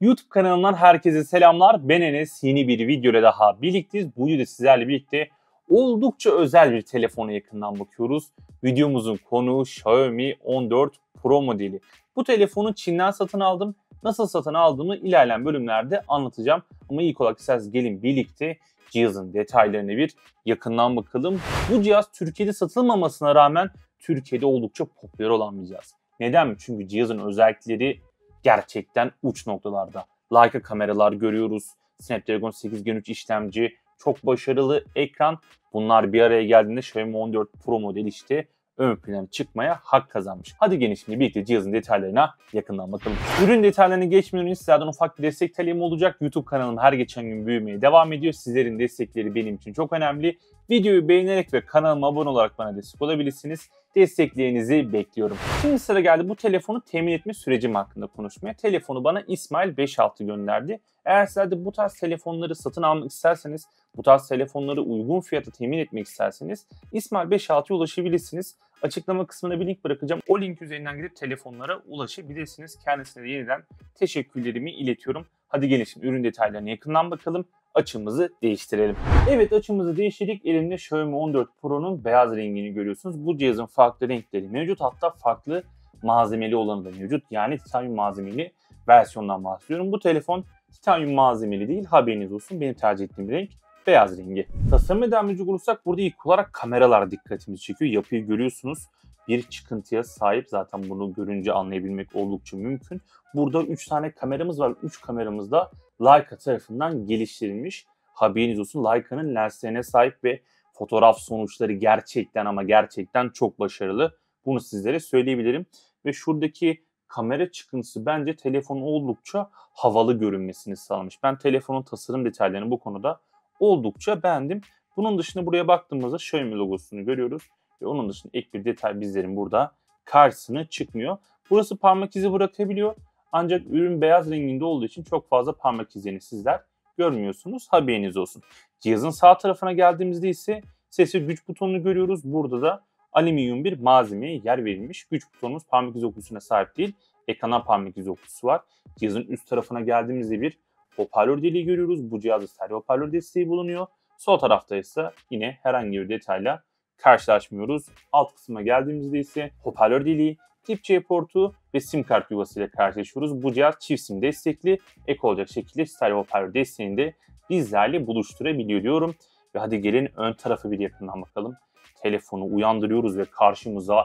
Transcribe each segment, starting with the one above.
YouTube kanalından herkese selamlar. Ben Enes. Yeni bir videoyla daha birlikteyiz. Bu videoda sizlerle birlikte oldukça özel bir telefona yakından bakıyoruz. Videomuzun konuğu Xiaomi 14 Pro modeli. Bu telefonu Çin'den satın aldım. Nasıl satın aldığımı ilerleyen bölümlerde anlatacağım. Ama ilk olarak isterseniz gelin birlikte cihazın detaylarına bir yakından bakalım. Bu cihaz Türkiye'de satılmamasına rağmen Türkiye'de oldukça popüler olan bir cihaz. Neden mi? Çünkü cihazın özellikleri gerçekten uç noktalarda. Leica kameralar görüyoruz. Snapdragon 8 Gen 3 işlemci, çok başarılı ekran. Bunlar bir araya geldiğinde Xiaomi 14 Pro modeli işte ön plana çıkmaya hak kazanmış. Hadi gelin şimdi birlikte cihazın detaylarına yakından bakalım. Ürün detaylarına geçmeden önce sizlerden ufak bir destek talebim olacak. YouTube kanalım her geçen gün büyümeye devam ediyor. Sizlerin destekleri benim için çok önemli. Videoyu beğenerek ve kanalıma abone olarak bana destek olabilirsiniz. Desteklerinizi bekliyorum. Şimdi sıra geldi bu telefonu temin etme sürecim hakkında konuşmaya. Telefonu bana İsmail 56 gönderdi. Eğer sizler de bu tarz telefonları satın almak isterseniz, bu tarz telefonları uygun fiyata temin etmek isterseniz İsmail 56'ya ulaşabilirsiniz. Açıklama kısmına bir link bırakacağım. O link üzerinden gidip telefonlara ulaşabilirsiniz. Kendisine de yeniden teşekkürlerimi iletiyorum. Hadi gelin şimdi ürün detaylarına yakından bakalım. Açımızı değiştirelim. Evet, açımızı değiştirdik. Elimde Xiaomi 14 Pro'nun beyaz rengini görüyorsunuz. Bu cihazın farklı renkleri mevcut. Hatta farklı malzemeli olanı da mevcut. Yani titanyum malzemeli versiyondan bahsediyorum. Bu telefon titanyum malzemeli değil, haberiniz olsun. Benim tercih ettiğim renk beyaz rengi. Tasarıma devam edecek olursak burada ilk olarak kameralar dikkatimizi çekiyor. Yapıyı görüyorsunuz. Bir çıkıntıya sahip, zaten bunu görünce anlayabilmek oldukça mümkün. Burada 3 tane kameramız var. 3 kameramız da Leica tarafından geliştirilmiş. Haberiniz olsun, Leica'nın lenslerine sahip ve fotoğraf sonuçları gerçekten ama gerçekten çok başarılı. Bunu sizlere söyleyebilirim. Ve şuradaki kamera çıkıntısı bence telefonun oldukça havalı görünmesini sağlamış. Ben telefonun tasarım detaylarını bu konuda oldukça beğendim. Bunun dışında buraya baktığımızda Xiaomi logosunu görüyoruz. Ve onun dışında ek bir detay bizlerin burada karşısına çıkmıyor. Burası parmak izi bırakabiliyor. Ancak ürün beyaz renginde olduğu için çok fazla parmak izini sizler görmüyorsunuz. Haberiniz olsun. Cihazın sağ tarafına geldiğimizde ise ses ve güç butonunu görüyoruz. Burada da alüminyum bir malzemeye yer verilmiş. Güç butonumuz parmak izi okusuna sahip değil. Ekrana parmak izi okusu var. Cihazın üst tarafına geldiğimizde bir hoparlör deliği görüyoruz. Bu cihazda stereo hoparlör desteği bulunuyor. Sol tarafta ise yine herhangi bir detayla karşılaşmıyoruz. Alt kısma geldiğimizde ise hoparlör deliği, Tip-C portu ve sim kart yuvasıyla karşılaşıyoruz. Bu cihaz çift sim destekli. Ek olacak şekilde stereo hoparlör desteğini de bizlerle buluşturabiliyor diyorum. Ve hadi gelin ön tarafı bir yakından bakalım. Telefonu uyandırıyoruz ve karşımıza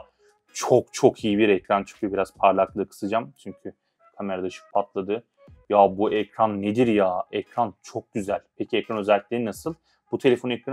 çok iyi bir ekran çıkıyor. Biraz parlaklığı kısacağım çünkü kamerada ışık patladı. Ya bu ekran nedir ya? Ekran çok güzel. Peki ekran özellikleri nasıl? Bu telefonun ekranı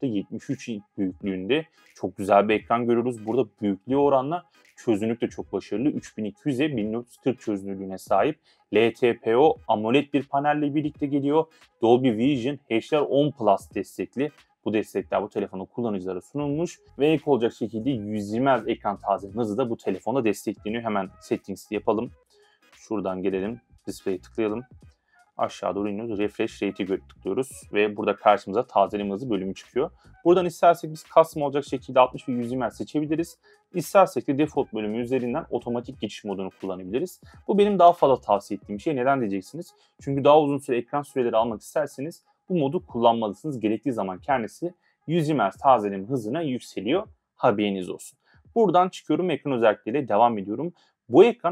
6.73 büyüklüğünde. Çok güzel bir ekran görüyoruz. Burada büyüklüğe oranla çözünürlük de çok başarılı. 3200'e 1440 çözünürlüğüne sahip. LTPO AMOLED bir panelle birlikte geliyor. Dolby Vision HDR10 Plus destekli. Bu destekler bu telefonun kullanıcılara sunulmuş ve ek olacak şekilde 120 Hz ekran tazeleme hızı da bu telefonda destekleniyor. Hemen settings'i yapalım. Şuradan gelelim. Display'e tıklayalım. Aşağı doğru iniyoruz. Refresh rate'i tıklıyoruz ve burada karşımıza tazeleme hızı bölümü çıkıyor. Buradan istersek biz custom olacak şekilde 60 ve 120 Hz seçebiliriz. İstersek de default bölümü üzerinden otomatik geçiş modunu kullanabiliriz. Bu benim daha fazla tavsiye ettiğim bir şey. Neden diyeceksiniz? Çünkü daha uzun süre ekran süreleri almak isterseniz bu modu kullanmalısınız. Gerektiği zaman kendisi 120 Hz tazeleme hızına yükseliyor. Haberiniz olsun. Buradan çıkıyorum, ekran özellikleriyle devam ediyorum. Bu ekran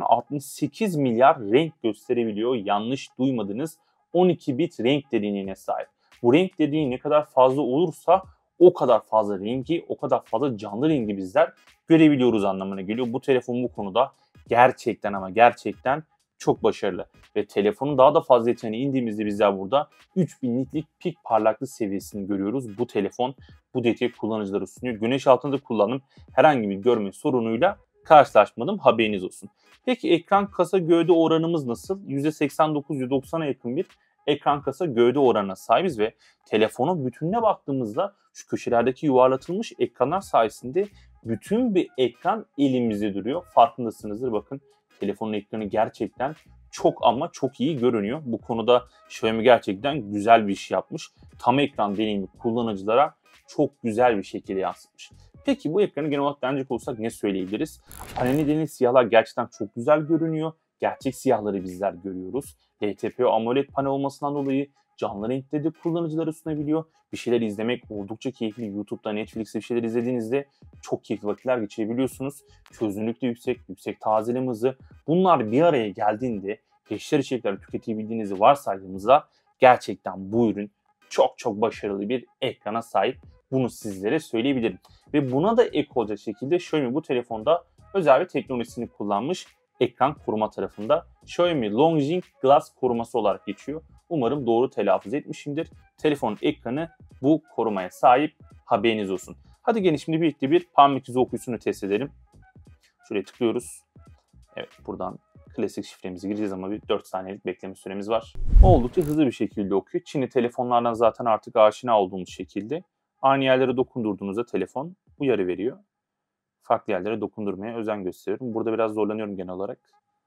68 milyar renk gösterebiliyor. Yanlış duymadınız. 12 bit renk derinliğine sahip. Bu renk derinliği ne kadar fazla olursa o kadar fazla rengi, o kadar fazla canlı rengi bizler görebiliyoruz anlamına geliyor. Bu telefon bu konuda gerçekten ama gerçekten çok başarılı. Ve telefonun daha da fazla yeteneğine indiğimizde bizler burada 3000 nitlik pik parlaklık seviyesini görüyoruz. Bu telefon bu detayı kullanıcılara sunuyor. Güneş altında kullanım herhangi bir görme sorunuyla karşılaşmadım, haberiniz olsun. Peki ekran kasa gövde oranımız nasıl? %89-%90'a yakın bir ekran kasa gövde oranına sahibiz ve telefonun bütününe baktığımızda şu köşelerdeki yuvarlatılmış ekranlar sayesinde bütün bir ekran elimizde duruyor. Farkındasınızdır, bakın telefonun ekranı gerçekten çok ama çok iyi görünüyor. Bu konuda Xiaomi gerçekten güzel bir iş yapmış. Tam ekran deneyimi kullanıcılara çok güzel bir şekilde yansıtmış. Peki bu ekranı genel olarak denecek olsak ne söyleyebiliriz? Panel nedeniyle siyahlar gerçekten çok güzel görünüyor. gerçek siyahları bizler görüyoruz. LTPO AMOLED panel olmasından dolayı canlı renkte de kullanıcılara sunabiliyor. Bir şeyler izlemek oldukça keyifli. YouTube'da, Netflix'te bir şeyler izlediğinizde çok keyifli vakitler geçirebiliyorsunuz. Çözünürlük de yüksek tazeleme hızı. Bunlar bir araya geldiğinde peşler içerikleri tüketebildiğinizi varsaydığımızda gerçekten bu ürün çok başarılı bir ekrana sahip. Bunu sizlere söyleyebilirim. Ve buna da ek olacak şekilde Xiaomi bu telefonda özel bir teknolojisini kullanmış. Ekran koruma tarafında Xiaomi Longjing Glass koruması olarak geçiyor. Umarım doğru telaffuz etmişimdir. Telefonun ekranı bu korumaya sahip, haberiniz olsun. Hadi gelin şimdi birlikte bir parmak izi okuyusunu test edelim. Şuraya tıklıyoruz. Evet, buradan klasik şifremizi gireceğiz ama bir 4 saniyelik bekleme süremiz var. Oldukça hızlı bir şekilde okuyor. Çinli telefonlardan zaten artık aşina olduğumuz şekilde aynı yerlere dokundurduğunuzda telefon uyarı veriyor. Farklı yerlere dokundurmaya özen gösteriyorum. Burada biraz zorlanıyorum genel olarak.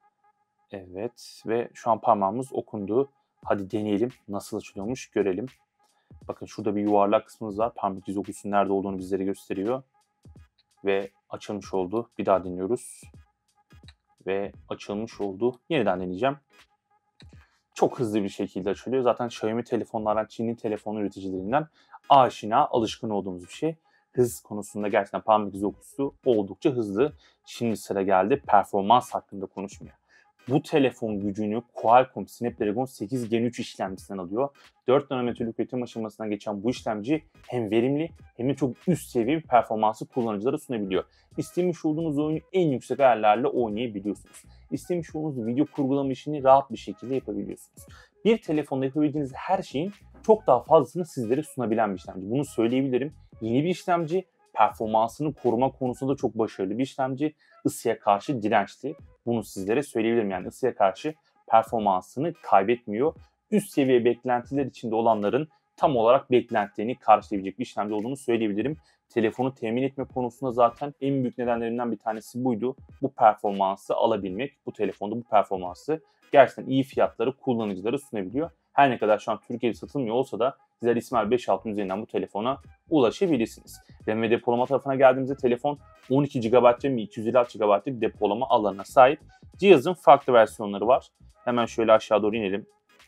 Evet ve şu an parmağımız okundu. Hadi deneyelim. Nasıl açılıyormuş görelim. Bakın şurada bir yuvarlak kısmımız var. Parmak izi okuyusunun nerede olduğunu bizlere gösteriyor. Ve açılmış oldu. Bir daha dinliyoruz. Ve açılmış oldu. Yeniden deneyeceğim. Çok hızlı bir şekilde açılıyor. Zaten Xiaomi telefonlardan, Çinli telefon üreticilerinden aşina, alışkın olduğumuz bir şey. Hız konusunda gerçekten parmak izi okuyusu oldukça hızlı. Şimdi sıra geldi performans hakkında konuşmaya. Bu telefon gücünü Qualcomm Snapdragon 8 Gen 3 işlemcisinden alıyor. 4 nanometrelik üretim aşamasından geçen bu işlemci hem verimli hem de çok üst seviye bir performansı kullanıcılara sunabiliyor. İstemiş olduğunuz oyunu en yüksek ayarlarla oynayabiliyorsunuz. İstemiş olduğunuz video kurgulama işini rahat bir şekilde yapabiliyorsunuz. Bir telefonda yapabildiğiniz her şeyin çok daha fazlasını sizlere sunabilen bir işlemci. Bunu söyleyebilirim. Yeni bir işlemci, performansını koruma konusunda çok başarılı bir işlemci, ısıya karşı dirençli. Bunu sizlere söyleyebilirim. Yani ısıya karşı performansını kaybetmiyor. Üst seviye beklentiler içinde olanların tam olarak beklentilerini karşılayabilecek bir işlemci olduğunu söyleyebilirim. Telefonu temin etme konusunda zaten en büyük nedenlerinden bir tanesi buydu. Bu performansı alabilmek, bu telefonda bu performansı gerçekten iyi fiyatları kullanıcılara sunabiliyor. Her ne kadar şu an Türkiye'de satılmıyor olsa da sizler İsmail 5.6'ın üzerinden bu telefona ulaşabilirsiniz. RAM ve depolama tarafına geldiğimizde telefon 12 GB RAM ve 256 GB'lık depolama alanına sahip. Cihazın farklı versiyonları var. Hemen şöyle aşağı doğru inelim.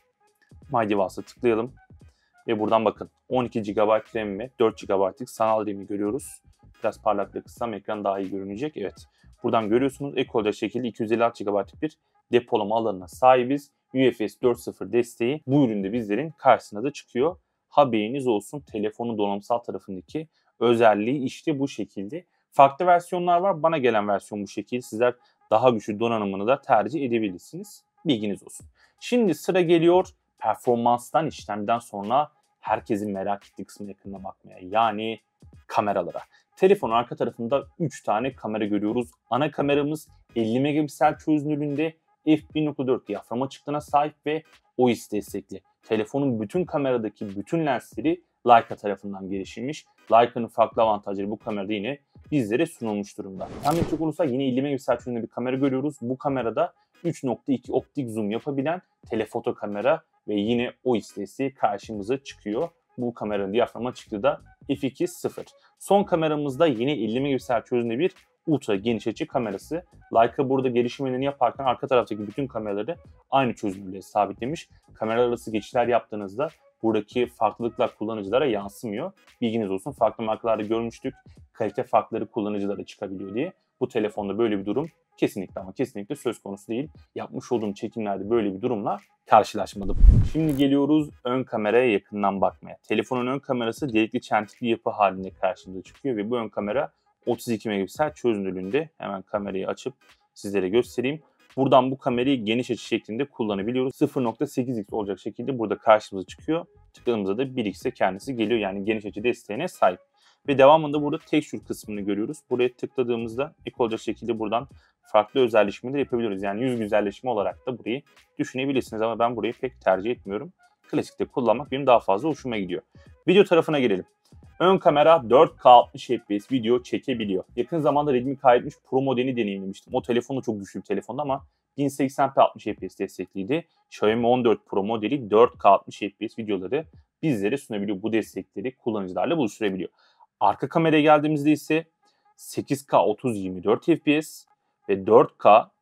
My Device'a tıklayalım. Ve buradan bakın 12 GB RAM ve 4 GB'lık sanal RAM'i görüyoruz. Biraz parlaklığı kıssam ekran daha iyi görünecek. Evet. Buradan görüyorsunuz ek olacak şekilde 256 GB'lık bir depolama alanına sahibiz. UFS 4.0 desteği bu üründe bizlerin karşısına da çıkıyor. Haberiniz olsun, telefonun donanımsal tarafındaki özelliği işte bu şekilde. Farklı versiyonlar var. Bana gelen versiyon bu şekilde. Sizler daha güçlü donanımını da tercih edebilirsiniz. Bilginiz olsun. Şimdi sıra geliyor performanstan, işlemden sonra herkesin merak ettiği kısmına yakınına bakmaya. Yani kameralara. Telefonun arka tarafında 3 tane kamera görüyoruz. Ana kameramız 50 megapiksel çözünürlüğünde f1.4 diyafram açıklığına sahip ve OIS destekli. Telefonun bütün kameradaki bütün lensleri Leica tarafından geliştirilmiş. Leica'nın farklı avantajları bu kamerada yine bizlere sunulmuş durumda. Hem çok olursa yine 50 megapiksel çözünürlüğünde bir kamera görüyoruz. Bu kamerada 3.2 optik zoom yapabilen telefoto kamera ve yine OIS desteği karşımıza çıkıyor. Bu kameranın diyafram açıklığı da f2.0. Son kameramızda yine 50 megapiksel çözünürlüğünde bir ultra geniş açı kamerası. Leica burada gelişimlerini yaparken arka taraftaki bütün kameraları aynı çözünürlüğe sabitlemiş. Kameralar arası geçişler yaptığınızda buradaki farklılıklar kullanıcılara yansımıyor. Bilginiz olsun, farklı markalarda görmüştük. Kalite farkları kullanıcılara çıkabiliyor diye. Bu telefonda böyle bir durum kesinlikle ama kesinlikle söz konusu değil. Yapmış olduğum çekimlerde böyle bir durumla karşılaşmadım. Şimdi geliyoruz ön kameraya yakından bakmaya. Telefonun ön kamerası delikli çentikli yapı halinde karşımıza çıkıyor ve bu ön kamera 32 megapiksel çözünürlüğünde. Hemen kamerayı açıp sizlere göstereyim. Buradan bu kamerayı geniş açı şeklinde kullanabiliyoruz. 0.8x olacak şekilde burada karşımıza çıkıyor. Tıkladığımızda da 1x'e kendisi geliyor. Yani geniş açı desteğine sahip. Ve devamında burada texture kısmını görüyoruz. Buraya tıkladığımızda ek olacak şekilde buradan farklı özelleşmeler yapabiliyoruz. Yani yüz güzelleşme olarak da burayı düşünebilirsiniz ama ben burayı pek tercih etmiyorum. Klasikte kullanmak benim daha fazla hoşuma gidiyor. Video tarafına gelelim. Ön kamera 4K 60 FPS video çekebiliyor. Yakın zamanda Redmi K70 Pro modelini deneyimlemiştim. O telefon da çok güçlü bir telefondu ama 1080p 60 FPS destekliydi. Xiaomi 14 Pro modeli 4K 60 FPS videoları bizlere sunabiliyor. Bu destekleri kullanıcılarla buluşturabiliyor. Arka kameraya geldiğimizde ise 8K 30-24 FPS ve 4K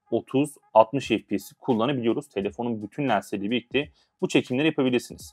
30, 60 FPS kullanabiliyoruz. Telefonun bütün lensleriyle birlikte bu çekimleri yapabilirsiniz.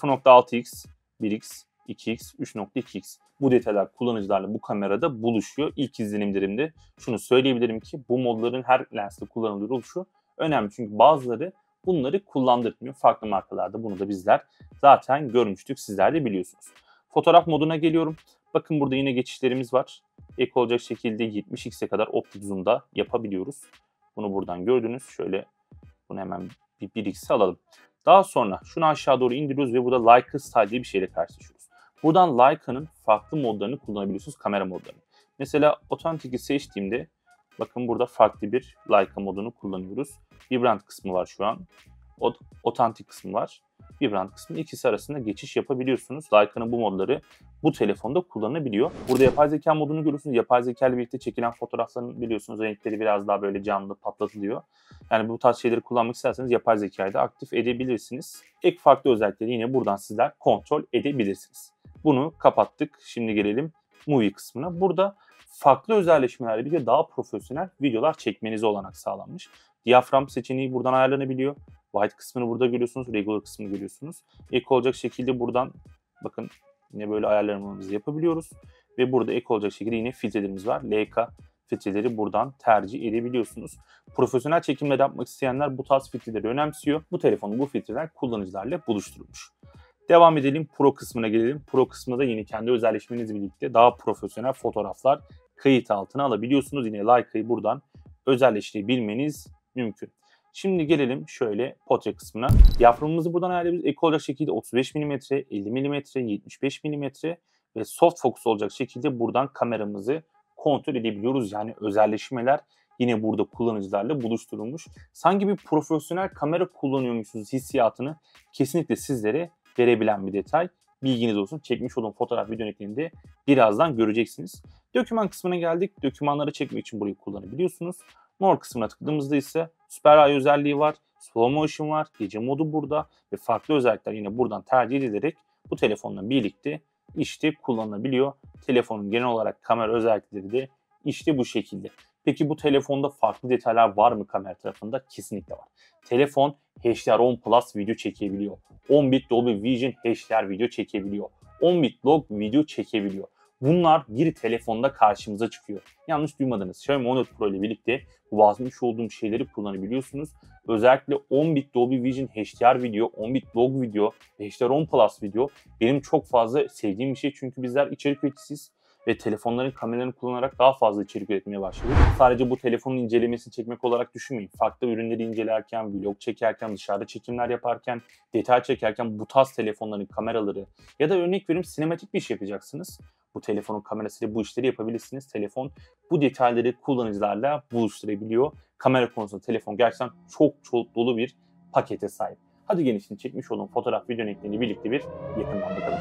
0.6x, 1x, 2x, 3.2x. Bu detaylar kullanıcılarla bu kamerada buluşuyor. İlk izlenimlerimde şunu söyleyebilirim ki bu modların her lenste kullanılıyor oluşu önemli. Çünkü bazıları bunları kullandırmıyor. Farklı markalarda bunu da bizler zaten görmüştük. Sizler de biliyorsunuz. Fotoğraf moduna geliyorum. Bakın burada yine geçişlerimiz var. Ek olacak şekilde 70x'e kadar optik zoom'da yapabiliyoruz. Bunu buradan gördünüz. Şöyle bunu hemen bir 1x'e alalım. Daha sonra şunu aşağı doğru indiriyoruz ve burada Leica Style diye bir şeyle karşılaşıyoruz. Buradan Leica'nın farklı modlarını kullanabiliyorsunuz, kamera modlarını. Mesela Authentic'i seçtiğimde bakın burada farklı bir Leica modunu kullanıyoruz. Vibrant kısmı var şu an. Authentic kısmı var. Vibrant kısmı, ikisi arasında geçiş yapabiliyorsunuz. Leica'nın bu modları bu telefonda kullanılabiliyor. Burada yapay zeka modunu görüyorsunuz. Yapay zeka ile birlikte çekilen fotoğrafların biliyorsunuz renkleri biraz daha böyle canlı patlatılıyor. Yani bu tarz şeyleri kullanmak isterseniz yapay zekayı da aktif edebilirsiniz. Ek farklı özellikleri yine buradan sizler kontrol edebilirsiniz. Bunu kapattık. Şimdi gelelim Movie kısmına. Burada farklı özelleşmelerle birlikte daha profesyonel videolar çekmenize olanak sağlanmış. Diyafram seçeneği buradan ayarlanabiliyor. White kısmını burada görüyorsunuz, regular kısmını görüyorsunuz. Ek olacak şekilde buradan bakın yine böyle ayarlarımızı yapabiliyoruz. Ve burada ek olacak şekilde yine filtrelerimiz var. LK filtreleri buradan tercih edebiliyorsunuz. Profesyonel çekimler yapmak isteyenler bu tarz filtreleri önemsiyor. Bu telefonun bu filtreler kullanıcılarla buluşturulmuş. Devam edelim, Pro kısmına gelelim. Pro kısmında da yine kendi özelleşmenizle birlikte daha profesyonel fotoğraflar kayıt altına alabiliyorsunuz. Yine Leica'yı buradan özelleştirebilmeniz mümkün. Şimdi gelelim şöyle portre kısmına. Diyaframımızı buradan ayarlayabiliriz. Ek olacak şekilde 35 mm, 50 mm, 75 mm ve soft focus olacak şekilde buradan kameramızı kontrol edebiliyoruz. Yani özelleşmeler yine burada kullanıcılarla buluşturulmuş. Sanki bir profesyonel kamera kullanıyormuşsunuz hissiyatını kesinlikle sizlere verebilen bir detay. Bilginiz olsun. Çekmiş olduğum fotoğraf video örneklerinde birazdan göreceksiniz. Doküman kısmına geldik. Dokümanları çekmek için burayı kullanabiliyorsunuz. More kısmına tıkladığımızda ise Super Eye özelliği var, Slow Motion var, gece modu burada ve farklı özellikler yine buradan tercih edilerek bu telefonla birlikte işte kullanılabiliyor. Telefonun genel olarak kamera özellikleri de işte bu şekilde. Peki bu telefonda farklı detaylar var mı kamera tarafında? Kesinlikle var. Telefon HDR10 Plus video çekebiliyor. 10 bit Dolby Vision HDR video çekebiliyor. 10 bit log video çekebiliyor. Bunlar bir telefonda karşımıza çıkıyor. Yanlış duymadınız. Xiaomi 14 Pro ile birlikte bu bahsetmiş olduğum şeyleri kullanabiliyorsunuz. Özellikle 10 bit Dolby Vision HDR video, 10 bit log video, HDR10 Plus video benim çok fazla sevdiğim bir şey. Çünkü bizler içerik üreticisiyiz ve telefonların kameralarını kullanarak daha fazla içerik üretmeye başladık. Sadece bu telefonun incelemesini çekmek olarak düşünmeyin. Farklı ürünleri incelerken, vlog çekerken, dışarıda çekimler yaparken, detay çekerken bu tarz telefonların kameraları ya da örnek veriyorum sinematik bir iş yapacaksınız. Bu telefonun kamerasıyla bu işleri yapabilirsiniz. Telefon bu detayları kullanıcılarla buluşturabiliyor. Kamera konusunda telefon gerçekten çok dolu bir pakete sahip. Hadi gelin şimdi çekmiş olduğum fotoğraf video örneklerini birlikte bir yakından bakalım.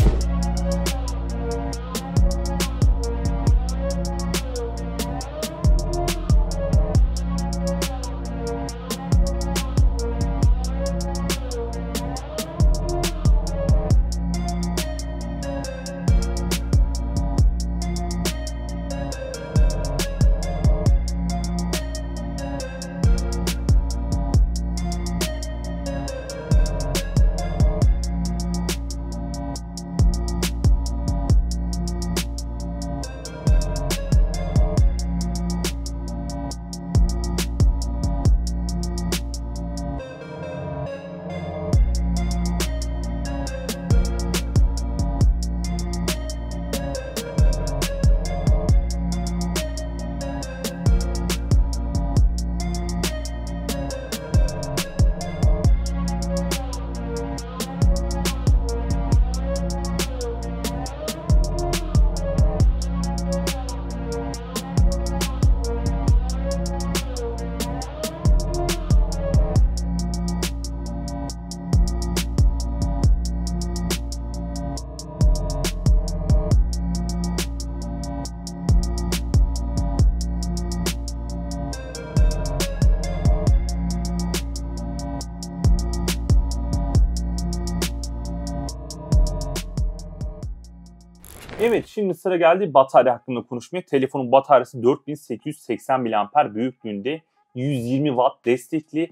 Evet, şimdi sıra geldi batarya hakkında konuşmaya. Telefonun bataryası 4880 mAh büyüklüğünde 120 Watt destekli,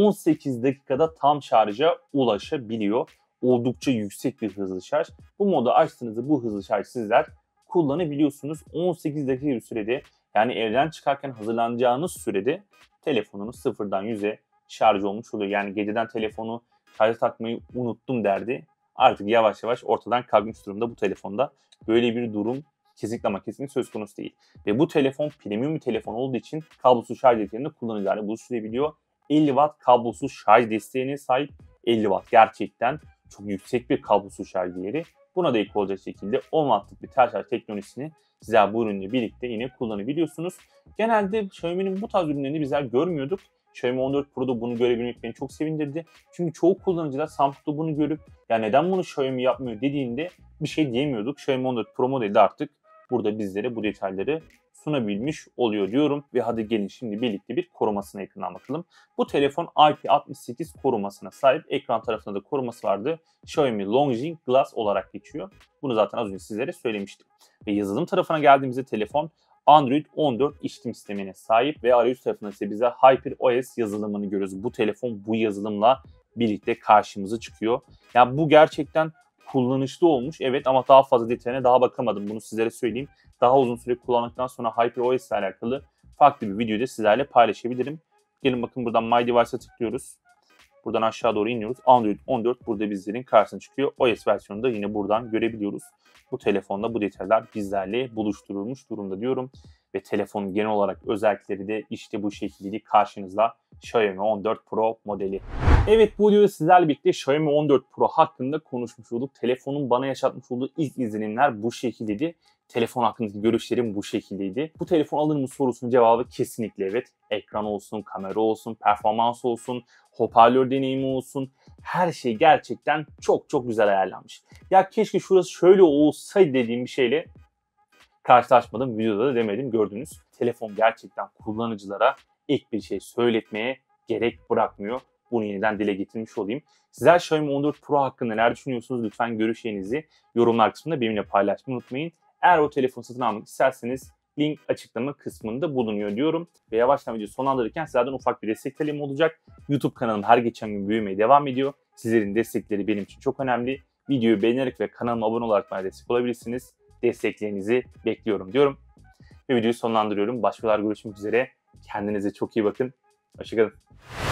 18 dakikada tam şarja ulaşabiliyor. Oldukça yüksek bir hızlı şarj. Bu modu açtığınızda bu hızlı şarj sizler kullanabiliyorsunuz. 18 dakika bir sürede, yani evden çıkarken hazırlanacağınız sürede telefonunuz sıfırdan 100'e şarj olmuş oluyor. Yani geceden telefonu şarja takmayı unuttum derdi. Artık yavaş yavaş ortadan kalkmış durumda bu telefonda. Böyle bir durum kesinlikle ama kesinlikle söz konusu değil. Ve bu telefon premium bir telefon olduğu için kablosuz şarj yeteneğinde kullanıcılarla buluşturabiliyor. 50 Watt kablosuz şarj desteğine sahip. 50 Watt gerçekten çok yüksek bir kablosuz şarj değeri. Buna da ek olacak şekilde 10 Watt'lık bir tel şarj teknolojisini sizler bu ürünle birlikte yine kullanabiliyorsunuz. Genelde Xiaomi'nin bu tarz ürünlerini bizler görmüyorduk. Xiaomi 14 Pro'da bunu görebilmek beni çok sevindirdi. Çünkü çoğu kullanıcılar Samsung'da bunu görüp ya neden bunu Xiaomi yapmıyor dediğinde bir şey diyemiyorduk. Xiaomi 14 Pro modeli de artık burada bizlere bu detayları sunabilmiş oluyor diyorum. Ve hadi gelin şimdi birlikte bir korumasına yakından bakalım. Bu telefon IP68 korumasına sahip. Ekran tarafında da koruması vardı. Xiaomi Longines Glass olarak geçiyor. Bunu zaten az önce sizlere söylemiştim. Ve yazılım tarafına geldiğimizde telefon Android 14 işletim sistemine sahip ve arayüz tarafında ise bize HyperOS yazılımını görüyoruz. Bu telefon bu yazılımla birlikte karşımıza çıkıyor. Yani bu gerçekten kullanışlı olmuş. Evet, ama daha fazla detayına daha bakamadım. Bunu sizlere söyleyeyim. Daha uzun süre kullandıktan sonra HyperOS ile alakalı farklı bir videoda sizlerle paylaşabilirim. Gelin bakın, buradan My Device'a tıklıyoruz. Buradan aşağı doğru iniyoruz. Android 14 burada bizlerin karşısına çıkıyor. OS versiyonunu da yine buradan görebiliyoruz. Bu telefonda bu detaylar bizlerle buluşturulmuş durumda diyorum. Ve telefonun genel olarak özellikleri de işte bu şekilde karşınızda Xiaomi 14 Pro modeli. Evet, bu videoda sizlerle birlikte Xiaomi 14 Pro hakkında konuşmuş olduk. Telefonun bana yaşatmış olduğu ilk izlenimler bu şekildeydi. Telefon hakkındaki görüşlerim bu şekildeydi. Bu telefon alır mı sorusunun cevabı kesinlikle evet. Ekran olsun, kamera olsun, performans olsun, hoparlör deneyimi olsun. Her şey gerçekten çok çok güzel ayarlanmış. Ya keşke şurası şöyle olsaydı dediğim bir şeyle karşılaşmadım. Videoda da demedim, gördünüz. Telefon gerçekten kullanıcılara ek bir şey söyletmeye gerek bırakmıyor. Bunu yeniden dile getirmiş olayım. Sizler Xiaomi 14 Pro hakkında neler düşünüyorsunuz? Lütfen görüşlerinizi yorumlar kısmında benimle paylaşmayı unutmayın. Eğer o telefonu satın almak isterseniz link açıklama kısmında bulunuyor diyorum. Ve yavaştan videoyu sonlandırırken sizlerden ufak bir destek talebim olacak. YouTube kanalım her geçen gün büyümeye devam ediyor. Sizlerin destekleri benim için çok önemli. Videoyu beğenerek ve kanalıma abone olarak bana destek olabilirsiniz. Desteklerinizi bekliyorum diyorum. Ve videoyu sonlandırıyorum. Başkalar görüşmek üzere. Kendinize çok iyi bakın. Hoşçakalın.